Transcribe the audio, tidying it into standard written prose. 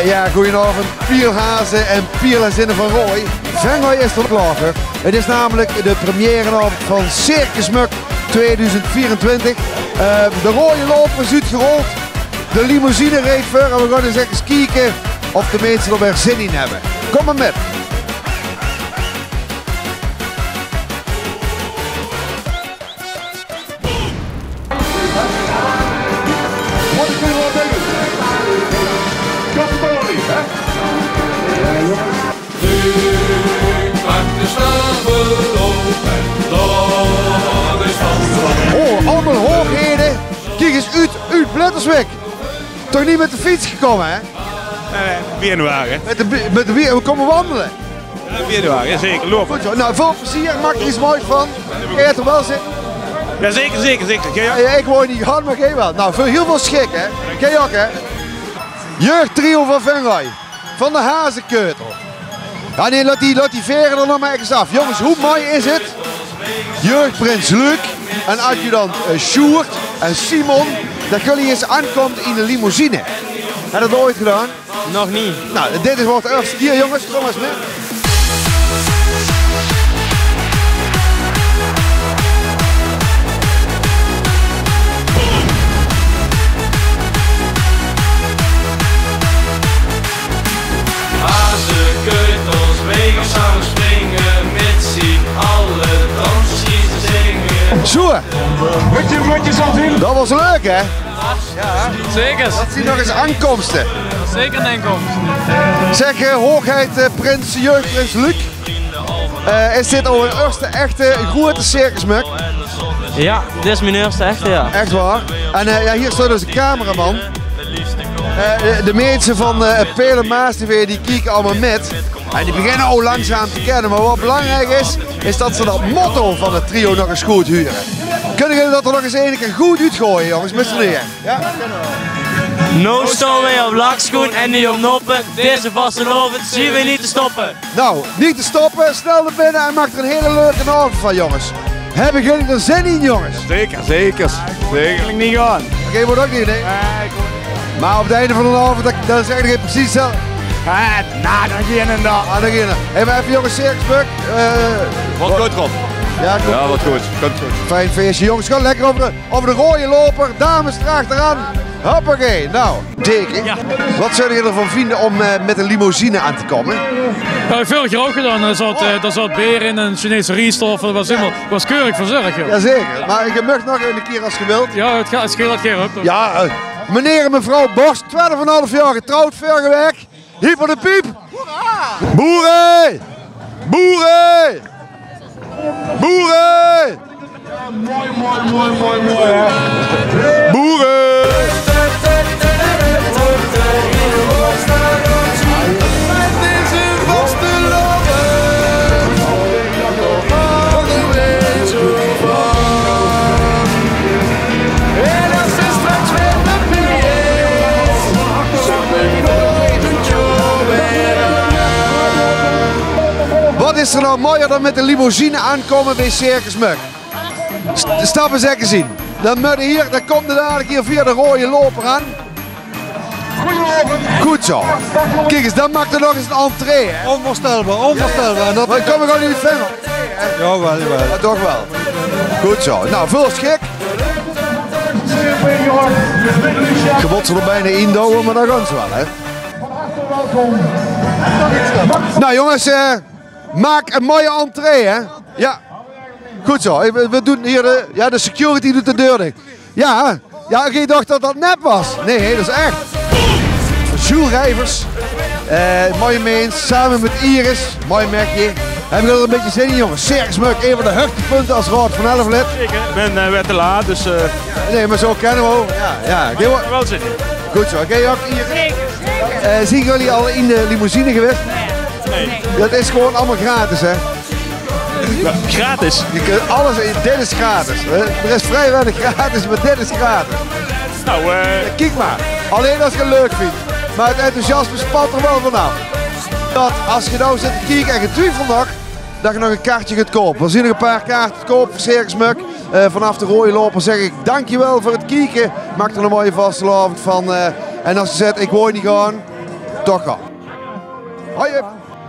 Ja, goedenavond, Pielhazen en Pierlazinnen van Rooij. Venray is er klaar voor. Het is namelijk de premièreavond van Circus Muk 2024. De rode loper is uitgerold. De limousine reed voor en we gaan eens even kijken of de mensen er weer zin in hebben. Kom maar met. Oh, allemaal hoogheden. Kijk eens uit Blutterswijk. Toch niet met de fiets gekomen, hè? Nee, bierenwagen. Met de bier, we komen wandelen. Ja, bierenwagen, zeker. Lopen. Goed zo. Nou, veel plezier, maak er iets moois van. Kun je er wel zitten? Ja, zeker. Ja, ik word niet gehad, maar geen wel. Nou, heel veel schik, hè? Ken je ook, hè? Jeugdtrio van Venray. Van de Hazenkeutel. Ja, nee, laat die veren er nog maar eens af. Jongens, hoe mooi is het? Jeugdprins Luc en adjudant Sjoerd en Simon. Dat jullie eens aankomt in de limousine. Heb je dat ooit gedaan? Nog niet. Nou, dit wordt de eerste keer, jongens. Kom eens mee. Hazenkeutels, wegen samen springen, mitsie alle dansjes zingen. Zo. Dat was leuk, hè? Ja, zeker. Dat zien nog eens aankomsten. Zeker een inkomst. Zeg, hoogheid prins, jeugdprins Luc. Is dit al een eerste echte grote circusmuk? Ja, dit is mijn eerste echte, ja. Echt waar. En ja, hier staat dus een cameraman. De mensen van Pele Maas TV die kijken allemaal met. En die beginnen al langzaam te kennen. Maar wat belangrijk is dat ze dat motto van het trio nog eens goed huren. Kunnen jullie dat er nog eens een keer goed uitgooien, jongens? Met z'n drieën. Ja? No stowaway op lakschoen en niet op noppen. Deze vastelovend zien we niet te stoppen. Nou, niet te stoppen. Snel naar binnen en maak er een hele leuke avond van, jongens. Hebben jullie er zin in, jongens? Zeker. Zeker niet gaan. Oké, wordt ook niet, nee? Maar op het einde van de avond, dan zeg je precies hetzelfde. Nou, dan geen en dan. Ah, dan gaan we. Even jongens, Circusmuk. Wat goed, Rob. Ja, Wat goed. Komt goed. Fijn feestje, jongens. Ga lekker over de rode loper. Dames erachteraan. Hoppakee. Nou, Deken. Ja. Wat zouden jullie ervan vinden om met een limousine aan te komen? Dat heb ik vorig jaar ook gedaan. Er zat beer in en Chinese riestof. Dat was keurig verzorgd. Joh. Jazeker. Maar je mag nog een keer als je wilt. Ja, het scheelt dat keer ook. Toch? Ja, meneer en mevrouw Borst, 12,5 jaar getrouwd, vorige week. Hier voor de piep. Boeren! Boeren! Boeren! Boeren! Wat is er nou mooier dan met de limousine aankomen bij Circus Muk? Stappen eens even zien. Dan komt er dadelijk hier via de rode loper aan. Goed zo. Kijk eens, dan maakt er nog eens een entree. Hè? Onvoorstelbaar. En dat kan we gewoon niet vinden. Jawel. Ja, toch wel. Goed zo. Nou, veel schik. Gebod ze er bijna indouwen, maar dat gaan ze wel, hè. Nou jongens, maak een mooie entree, hè. Ja. Goed zo. We doen hier de security doet de deur dicht. Ja, ik dacht dat dat nep was. Nee, dat is echt. Jules Rijvers. Mooie mens, samen met Iris. Mooi merkje. Hebben jullie er een beetje zin in, jongens? Circus Muk, een van de hoogtepunten als Raad van Elflet. Zeker. Ik ben weer te laat, dus... Nee, maar zo kennen we ook. Ja. wel zin in. Goed zo. Oké, ook Iris. Zien jullie al in de limousine geweest? Nee. Dat is gewoon allemaal gratis, hè? Gratis. Je kunt alles, dit is gratis. Er is vrij weinig gratis, maar dit is gratis. Nou, Kijk maar. Alleen als je het leuk vindt. Maar het enthousiasme spat er wel vanaf. Dat als je nou zit te kijken en je twijfelt nog, dat je nog een kaartje gaat kopen. We zien nog een paar kaarten te kopen voor Circus Muk. Vanaf de rode loper zeg ik dankjewel voor het kijken. Maak er een mooie vastelavond van. En als je zegt ik wil niet gaan, Toch al. Hoi.